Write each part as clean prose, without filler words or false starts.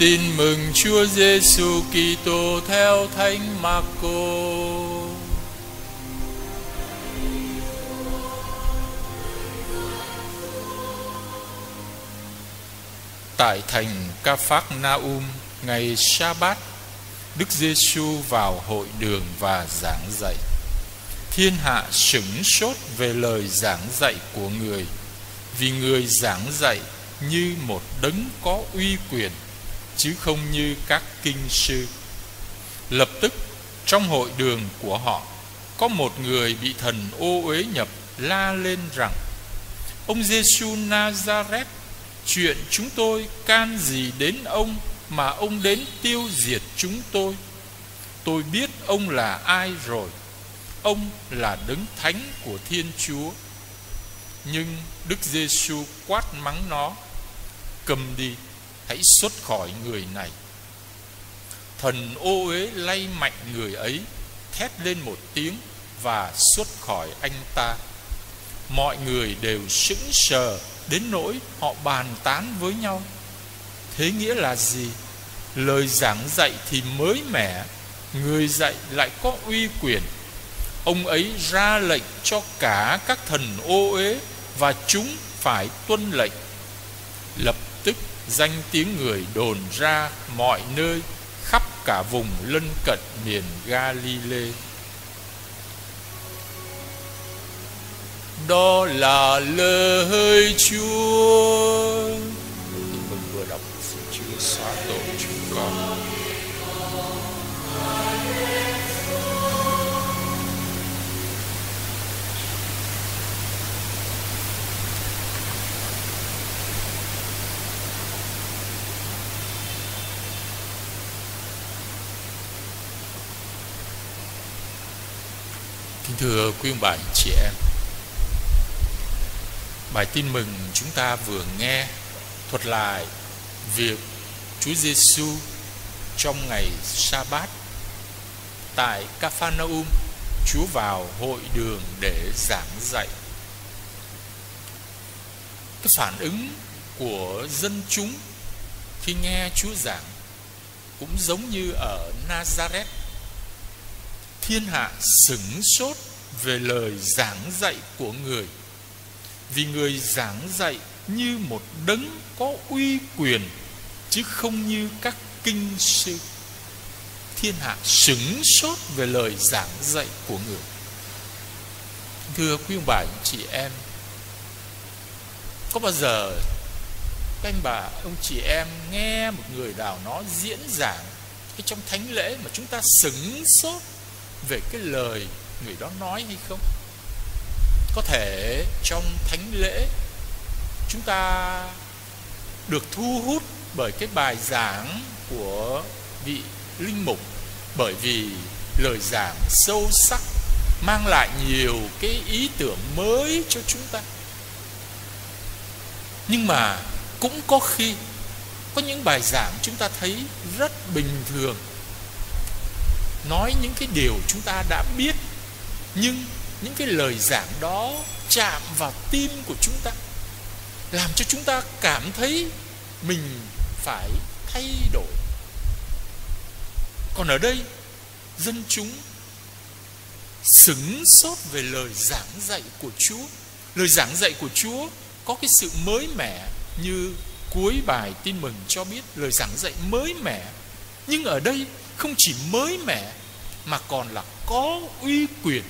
tin mừng Chúa Giêsu Kitô theo Thánh Marco. Tại thành Ca-phác-na-um, ngày Sa-bát, Đức Giêsu vào hội đường và giảng dạy. Thiên hạ sửng sốt về lời giảng dạy của người, vì người giảng dạy như một đấng có uy quyền, chứ không như các kinh sư. Lập tức trong hội đường của họ có một người bị thần ô uế nhập la lên rằng: Ông Giêsu Na-za-rét, chuyện chúng tôi can gì đến ông mà ông đến tiêu diệt chúng tôi? Tôi biết ông là ai rồi. Ông là đấng thánh của Thiên Chúa. Nhưng Đức Giêsu quát mắng nó: Cầm đi, hãy xuất khỏi người này. Thần ô uế lay mạnh người ấy, thét lên một tiếng và xuất khỏi anh ta. Mọi người đều sững sờ đến nỗi họ bàn tán với nhau: Thế nghĩa là gì? Lời giảng dạy thì mới mẻ, người dạy lại có uy quyền. Ông ấy ra lệnh cho cả các thần ô uế, và chúng phải tuân lệnh. Lập tức danh tiếng người đồn ra mọi nơi, khắp cả vùng lân cận miền Ga-li-lê. Đó là lời Chúa. Tin mừng vừa đọc xin Chúa xóa tội chúng con. Kính thưa quý ông bà anh chị em, bài tin mừng chúng ta vừa nghe thuật lại việc Chúa Giêsu trong ngày Sa-bát tại Ca-phác-na-um. Chúa vào hội đường để giảng dạy. Cái phản ứng của dân chúng khi nghe Chúa giảng cũng giống như ở Na-za-rét. Thiên hạ sửng sốt về lời giảng dạy của người, vì người giảng dạy như một đấng có uy quyền, chứ không như các kinh sư. Thiên hạ sửng sốt về lời giảng dạy của người. Thưa quý ông bà anh chị em, có bao giờ các anh bà ông chị em nghe một người nào nó diễn giảng trong thánh lễ mà chúng ta sửng sốt về cái lời người đó nói hay không? Có thể trong thánh lễ chúng ta được thu hút bởi cái bài giảng của vị linh mục, bởi vì lời giảng sâu sắc, mang lại nhiều cái ý tưởng mới cho chúng ta. Nhưng mà cũng có khi có những bài giảng chúng ta thấy rất bình thường, nói những cái điều chúng ta đã biết, nhưng những cái lời giảng đó chạm vào tim của chúng ta, làm cho chúng ta cảm thấy mình phải thay đổi. Còn ở đây, dân chúng sửng sốt về lời giảng dạy của Chúa. Lời giảng dạy của Chúa có cái sự mới mẻ, như cuối bài tin mừng cho biết, lời giảng dạy mới mẻ. Nhưng ở đây không chỉ mới mẻ mà còn là có uy quyền.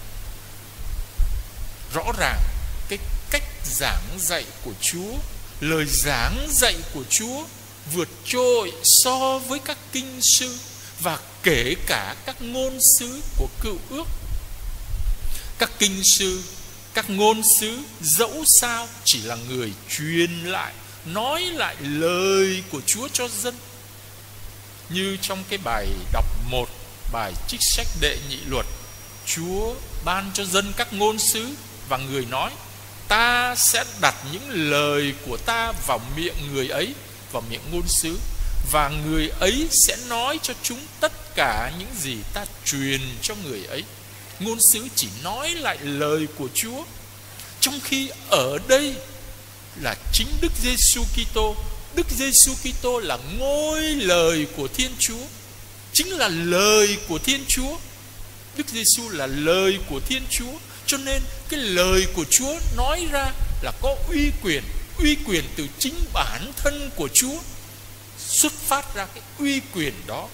Rõ ràng cái cách giảng dạy của Chúa, lời giảng dạy của Chúa vượt trội so với các kinh sư và kể cả các ngôn sứ của Cựu Ước. Các kinh sư, các ngôn sứ dẫu sao chỉ là người truyền lại, nói lại lời của Chúa cho dân. Như trong cái bài đọc 1, bài trích sách Đệ Nhị Luật, Chúa ban cho dân các ngôn sứ, và người nói: Ta sẽ đặt những lời của ta vào miệng người ấy, vào miệng ngôn sứ, và người ấy sẽ nói cho chúng tất cả những gì ta truyền cho người ấy. Ngôn sứ chỉ nói lại lời của Chúa. Trong khi ở đây là chính Đức Giêsu Kitô Đức Giêsu Kitô là ngôi lời của Thiên Chúa, chính là lời của Thiên Chúa. Đức Giêsu là lời của Thiên Chúa, cho nên cái lời của Chúa nói ra là có uy quyền từ chính bản thân của Chúa, xuất phát ra cái uy quyền đó.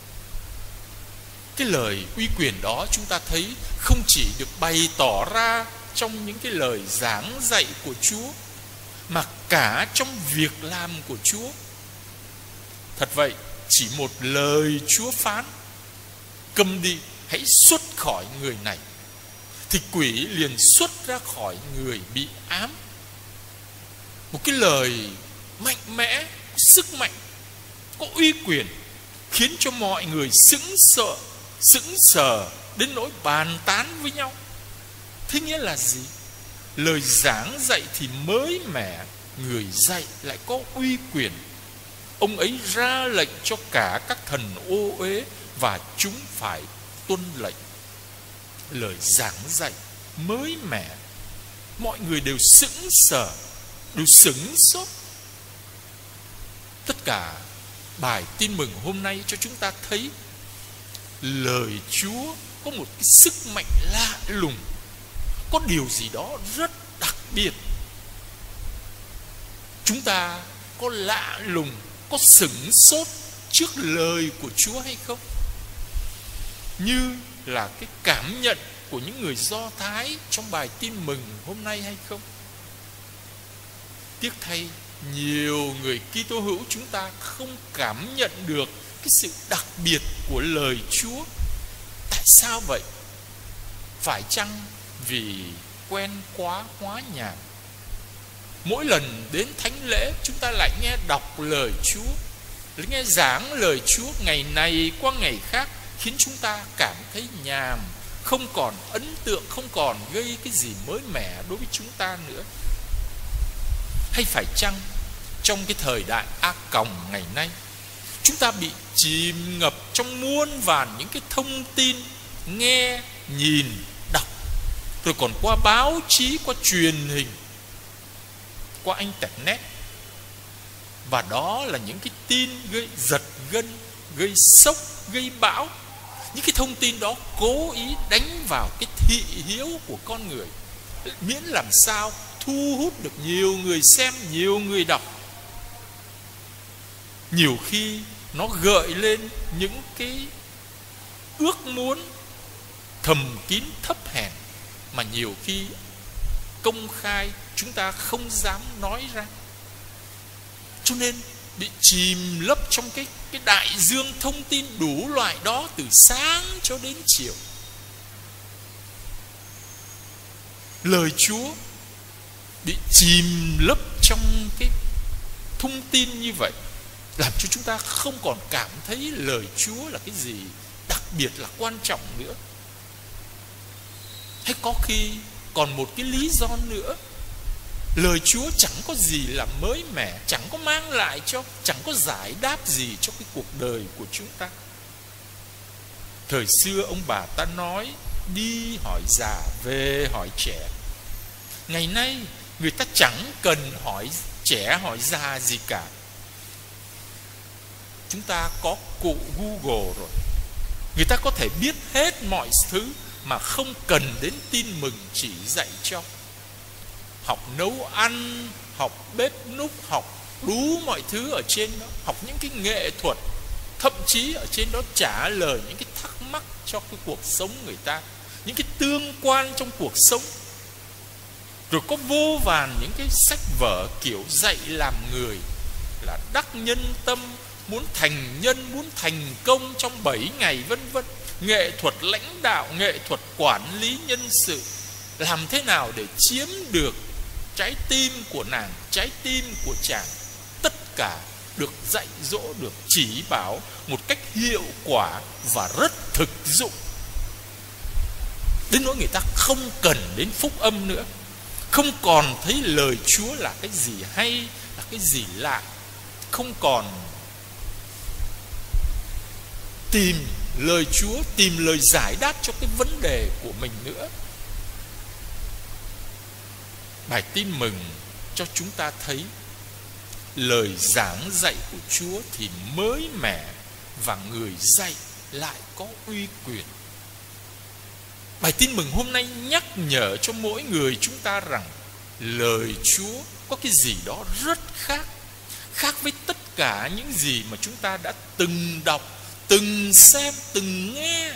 Cái lời uy quyền đó chúng ta thấy không chỉ được bày tỏ ra trong những cái lời giảng dạy của Chúa, mà cả trong việc làm của Chúa. Thật vậy, chỉ một lời Chúa phán: câm đi, hãy xuất khỏi người này, thì quỷ liền xuất ra khỏi người bị ám. Một cái lời mạnh mẽ, sức mạnh, có uy quyền, khiến cho mọi người sững sờ đến nỗi bàn tán với nhau. Thế nghĩa là gì? Lời giảng dạy thì mới mẻ, người dạy lại có uy quyền. Ông ấy ra lệnh cho cả các thần ô uế và chúng phải tuân lệnh. Lời giảng dạy mới mẻ, mọi người đều sững sờ, đều sửng sốt. Tất cả bài tin mừng hôm nay cho chúng ta thấy lời Chúa có một cái sức mạnh lạ lùng, có điều gì đó rất đặc biệt. Chúng ta có lạ lùng, có sửng sốt trước lời của Chúa hay không? Như là cái cảm nhận của những người Do Thái trong bài tin mừng hôm nay hay không? Tiếc thay, nhiều người Kitô hữu chúng ta không cảm nhận được cái sự đặc biệt của lời Chúa. Tại sao vậy? Phải chăng vì quen quá hóa nhàn? Mỗi lần đến thánh lễ, chúng ta lại nghe đọc lời Chúa, nghe giảng lời Chúa ngày này qua ngày khác, khiến chúng ta cảm thấy nhàm, không còn ấn tượng, không còn gây cái gì mới mẻ đối với chúng ta nữa. Hay phải chăng trong cái thời đại ác còng ngày nay, chúng ta bị chìm ngập trong muôn vàn những cái thông tin nghe, nhìn, đọc, rồi còn qua báo chí, qua truyền hình, qua internet. Và đó là những cái tin gây giật gân, gây sốc, gây bão. Những cái thông tin đó cố ý đánh vào cái thị hiếu của con người, miễn làm sao thu hút được nhiều người xem, nhiều người đọc. Nhiều khi nó gợi lên những cái ước muốn thầm kín thấp hèn mà nhiều khi công khai chúng ta không dám nói ra. Cho nên bị chìm lấp trong cái đại dương thông tin đủ loại đó từ sáng cho đến chiều. Lời Chúa bị chìm lấp trong cái thông tin như vậy, làm cho chúng ta không còn cảm thấy lời Chúa là cái gì đặc biệt là quan trọng nữa. Hay có khi còn một cái lý do nữa, lời Chúa chẳng có gì là mới mẻ, chẳng có mang lại chẳng có giải đáp gì cho cái cuộc đời của chúng ta. Thời xưa ông bà ta nói đi hỏi già, về hỏi trẻ. Ngày nay người ta chẳng cần hỏi trẻ, hỏi già gì cả. Chúng ta có cụ Google rồi, người ta có thể biết hết mọi thứ mà không cần đến tin mừng chỉ dạy cho. Học nấu ăn, học bếp núc, học đủ mọi thứ ở trên đó, học những cái nghệ thuật, thậm chí ở trên đó trả lời những cái thắc mắc cho cái cuộc sống người ta, những cái tương quan trong cuộc sống. Rồi có vô vàn những cái sách vở kiểu dạy làm người, là đắc nhân tâm, muốn thành nhân, muốn thành công trong 7 ngày vân vân, nghệ thuật lãnh đạo, nghệ thuật quản lý nhân sự, làm thế nào để chiếm được trái tim của nàng, trái tim của chàng. Tất cả được dạy dỗ, được chỉ bảo một cách hiệu quả và rất thực dụng, đến nỗi người ta không cần đến phúc âm nữa, không còn thấy lời Chúa là cái gì hay, là cái gì lạ, không còn tìm lời Chúa, tìm lời giải đáp cho cái vấn đề của mình nữa. Bài tin mừng cho chúng ta thấy lời giảng dạy của Chúa thì mới mẻ và người dạy lại có uy quyền. Bài tin mừng hôm nay nhắc nhở cho mỗi người chúng ta rằng lời Chúa có cái gì đó rất khác với tất cả những gì mà chúng ta đã từng đọc, từng xem, từng nghe.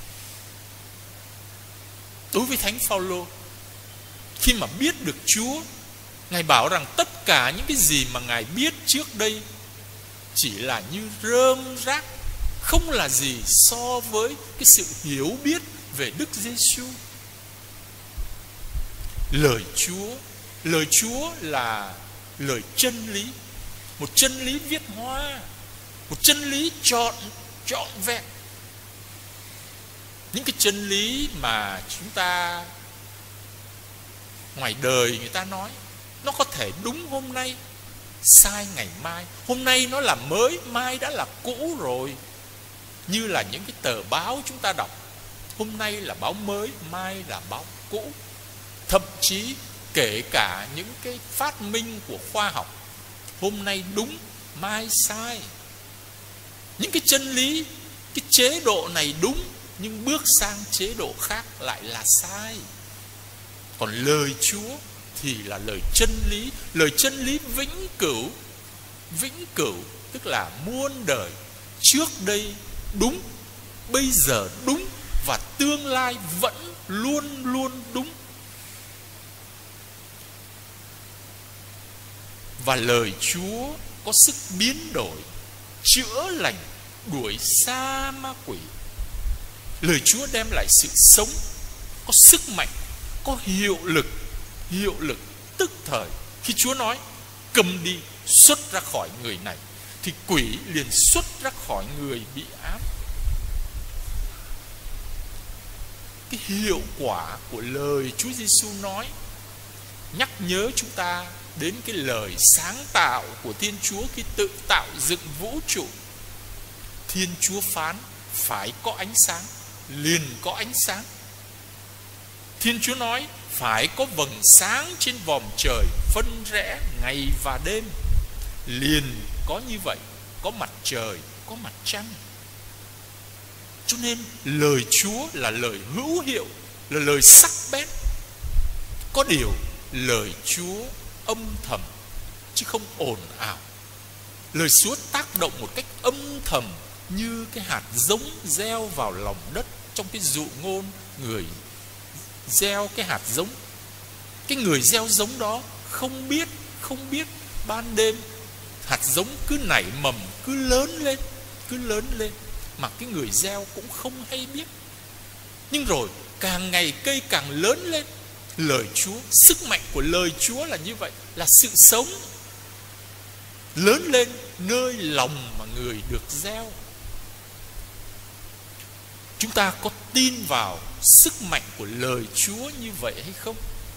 Đối với Thánh Phaolô, khi mà biết được Chúa, Ngài bảo rằng tất cả những cái gì mà Ngài biết trước đây chỉ là như rơm rác, không là gì so với cái sự hiểu biết về Đức Giêsu. Lời Chúa là lời chân lý, một chân lý viết hoa, một chân lý trọn vẹn. Những cái chân lý mà chúng ta ngoài đời người ta nói, nó có thể đúng hôm nay, sai ngày mai. Hôm nay nó là mới, mai đã là cũ rồi. Như là những cái tờ báo chúng ta đọc, hôm nay là báo mới, mai là báo cũ. Thậm chí kể cả những cái phát minh của khoa học, hôm nay đúng, mai sai. Những cái chân lý, cái chế độ này đúng, nhưng bước sang chế độ khác lại là sai. Còn lời Chúa thì là lời chân lý vĩnh cửu, tức là muôn đời. Trước đây đúng, bây giờ đúng, và tương lai vẫn luôn luôn đúng. Và lời Chúa có sức biến đổi, chữa lành, đuổi xa ma quỷ. Lời Chúa đem lại sự sống, có sức mạnh, có hiệu lực tức thời. Khi Chúa nói cầm đi, xuất ra khỏi người này, thì quỷ liền xuất ra khỏi người bị ám. Cái hiệu quả của lời Chúa Giêsu nói nhắc nhớ chúng ta đến cái lời sáng tạo của Thiên Chúa khi tự tạo dựng vũ trụ. Thiên Chúa phán phải có ánh sáng, liền có ánh sáng. Thiên Chúa nói phải có vầng sáng trên vòm trời phân rẽ ngày và đêm, liền có như vậy, có mặt trời, có mặt trăng. Cho nên lời Chúa là lời hữu hiệu, là lời sắc bén. Có điều lời Chúa âm thầm chứ không ồn ào. Lời Chúa tác động một cách âm thầm, như cái hạt giống gieo vào lòng đất. Trong cái dụ ngôn, người gieo cái hạt giống, cái người gieo giống đó không biết ban đêm hạt giống cứ nảy mầm, cứ lớn lên, mà cái người gieo cũng không hay biết. Nhưng rồi càng ngày cây càng lớn lên. Lời Chúa, sức mạnh của lời Chúa là như vậy, là sự sống lớn lên nơi lòng mà người được gieo. Chúng ta có tin vào sức mạnh của lời Chúa như vậy hay không?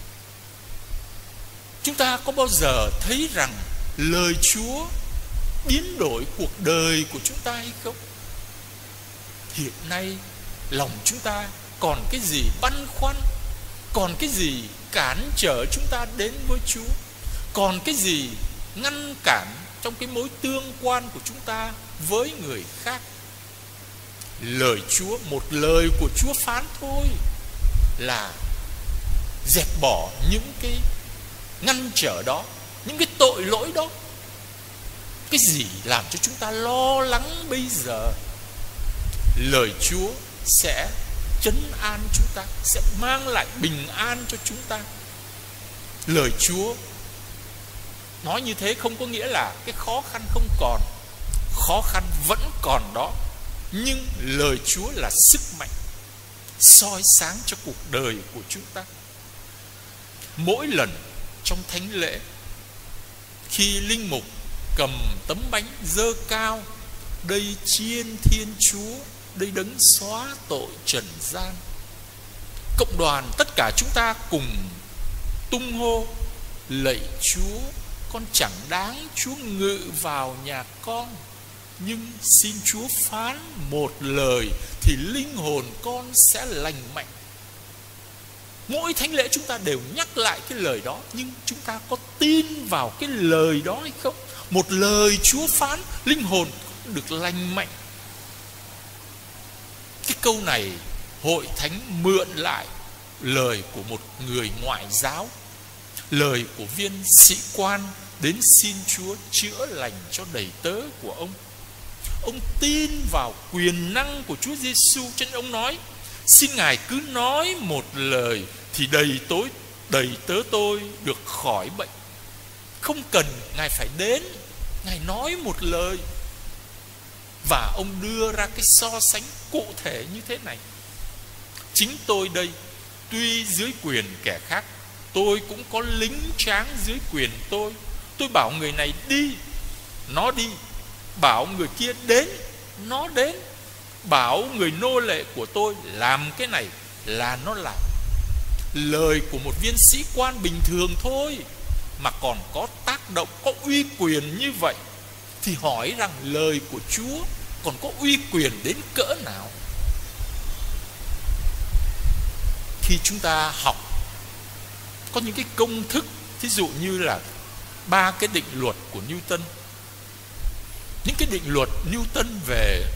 Chúng ta có bao giờ thấy rằng lời Chúa biến đổi cuộc đời của chúng ta hay không? Hiện nay lòng chúng ta còn cái gì băn khoăn, còn cái gì cản trở chúng ta đến với Chúa, còn cái gì ngăn cản trong cái mối tương quan của chúng ta với người khác? Lời Chúa, một lời của Chúa phán thôi là dẹp bỏ những cái ngăn trở đó, những cái tội lỗi đó. Cái gì làm cho chúng ta lo lắng bây giờ? Lời Chúa sẽ trấn an chúng ta, sẽ mang lại bình an cho chúng ta. Lời Chúa nói như thế không có nghĩa là cái khó khăn không còn. Khó khăn vẫn còn đó, nhưng lời Chúa là sức mạnh soi sáng cho cuộc đời của chúng ta. Mỗi lần trong thánh lễ, khi linh mục cầm tấm bánh dơ cao, đây chiên Thiên Chúa, đây đấng xóa tội trần gian, cộng đoàn tất cả chúng ta cùng tung hô: lạy Chúa, con chẳng đáng Chúa ngự vào nhà con, nhưng xin Chúa phán một lời thì linh hồn con sẽ lành mạnh. Mỗi thánh lễ chúng ta đều nhắc lại cái lời đó, nhưng chúng ta có tin vào cái lời đó hay không? Một lời Chúa phán, linh hồn được lành mạnh. Cái câu này hội thánh mượn lại lời của một người ngoại giáo, lời của viên sĩ quan đến xin Chúa chữa lành cho đầy tớ của ông. Ông tin vào quyền năng của Chúa Giêsu, cho nên ông nói: xin Ngài cứ nói một lời thì đầy tớ tôi được khỏi bệnh. Không cần Ngài phải đến, Ngài nói một lời. Và ông đưa ra cái so sánh cụ thể như thế này: chính tôi đây, tuy dưới quyền kẻ khác, tôi cũng có lính tráng dưới quyền tôi. Tôi bảo người này đi, nó đi. Bảo người kia đến, nó đến. Bảo người nô lệ của tôi làm cái này là nó làm. Lời của một viên sĩ quan bình thường thôi mà còn có tác động, có uy quyền như vậy, thì hỏi rằng lời của Chúa còn có uy quyền đến cỡ nào? Khi chúng ta học có những cái công thức, thí dụ như là 3 cái định luật của Newton. Những cái định luật Newton về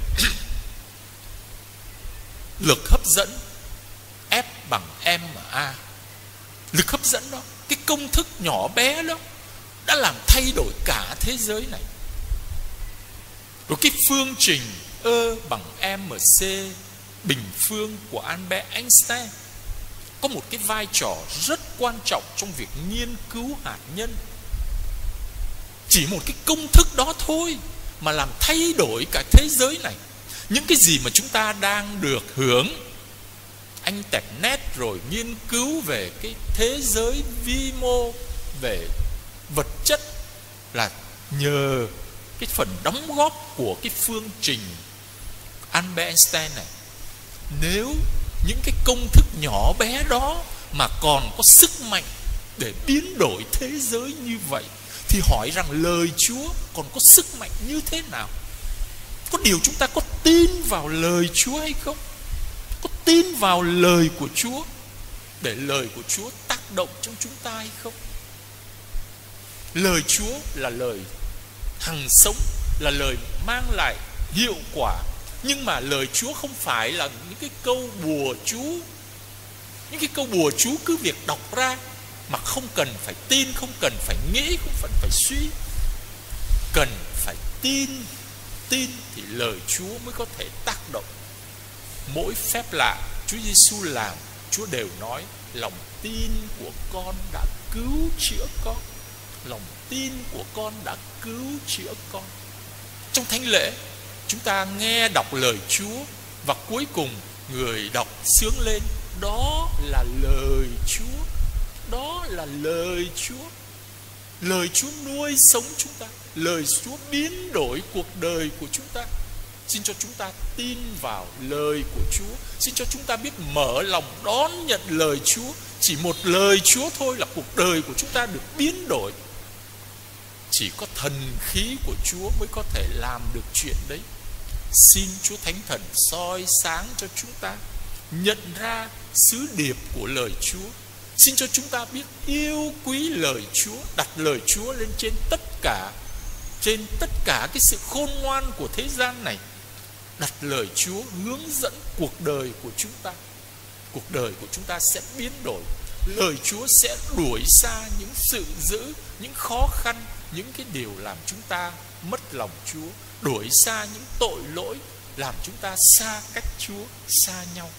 lực hấp dẫn, F bằng ma. Lực hấp dẫn đó, cái công thức nhỏ bé đó đã làm thay đổi cả thế giới này. Rồi cái phương trình E bằng mc bình phương của Albert Einstein có một cái vai trò rất quan trọng trong việc nghiên cứu hạt nhân. Chỉ một cái công thức đó thôi mà làm thay đổi cả thế giới này. Những cái gì mà chúng ta đang được hưởng, Internet rồi nghiên cứu về cái thế giới vi mô, về vật chất, là nhờ cái phần đóng góp của cái phương trình Albert Einstein này. Nếu những cái công thức nhỏ bé đó mà còn có sức mạnh để biến đổi thế giới như vậy, thì hỏi rằng lời Chúa còn có sức mạnh như thế nào? Có điều chúng ta có tin vào lời Chúa hay không? Có tin vào lời của Chúa để lời của Chúa tác động trong chúng ta hay không? Lời Chúa là lời hằng sống, là lời mang lại hiệu quả. Nhưng mà lời Chúa không phải là những cái câu bùa chú. Những cái câu bùa chú cứ việc đọc ra mà không cần phải tin, không cần phải nghĩ, không cần phải suy. Cần phải tin. Tin thì lời Chúa mới có thể tác động. Mỗi phép lạ Chúa Giêsu làm, Chúa đều nói: lòng tin của con đã cứu chữa con. Lòng tin của con đã cứu chữa con. Trong thánh lễ, chúng ta nghe đọc lời Chúa, và cuối cùng người đọc xướng lên: đó là lời Chúa. Đó là lời Chúa. Lời Chúa nuôi sống chúng ta. Lời Chúa biến đổi cuộc đời của chúng ta. Xin cho chúng ta tin vào lời của Chúa. Xin cho chúng ta biết mở lòng đón nhận lời Chúa. Chỉ một lời Chúa thôi là cuộc đời của chúng ta được biến đổi. Chỉ có thần khí của Chúa mới có thể làm được chuyện đấy. Xin Chúa Thánh Thần soi sáng cho chúng ta nhận ra sứ điệp của lời Chúa. Xin cho chúng ta biết yêu quý lời Chúa, đặt lời Chúa lên trên tất cả cái sự khôn ngoan của thế gian này. Đặt lời Chúa hướng dẫn cuộc đời của chúng ta. Cuộc đời của chúng ta sẽ biến đổi. Lời Chúa sẽ đuổi xa những sự dữ, những khó khăn, những cái điều làm chúng ta mất lòng Chúa, đuổi xa những tội lỗi làm chúng ta xa cách Chúa, xa nhau.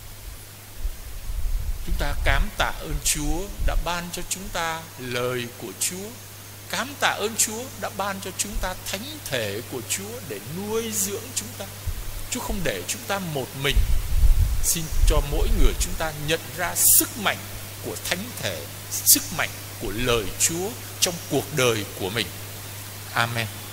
Chúng ta cám tạ ơn Chúa đã ban cho chúng ta lời của Chúa. Cám tạ ơn Chúa đã ban cho chúng ta thánh thể của Chúa để nuôi dưỡng chúng ta. Chúa không để chúng ta một mình. Xin cho mỗi người chúng ta nhận ra sức mạnh của thánh thể, sức mạnh của lời Chúa trong cuộc đời của mình. Amen.